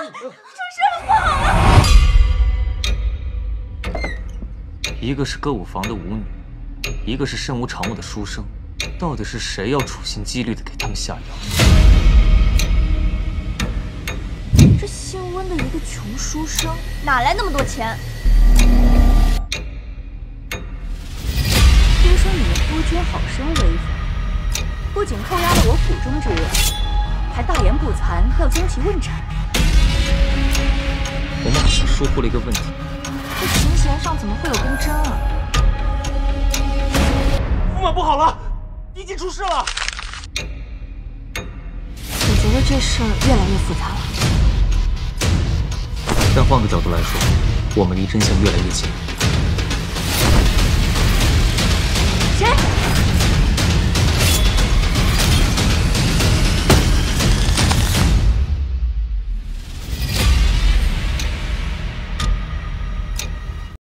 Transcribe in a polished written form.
不好了！ 一个是歌舞房的舞女，一个是身无长物的书生，到底是谁要处心积虑的给他们下药？ 这姓温的一个穷书生，哪来那么多钱？听说你们夫君好生威风，不仅扣押了我府中之人，还大言不惭要将其问斩。 我们好像疏忽了一个问题。 这琴弦上怎么会有根针啊？ 驸马不好了，已经出事了！ 我觉得这事儿越来越复杂了。 但换个角度来说，我们离真相越来越近。 谁？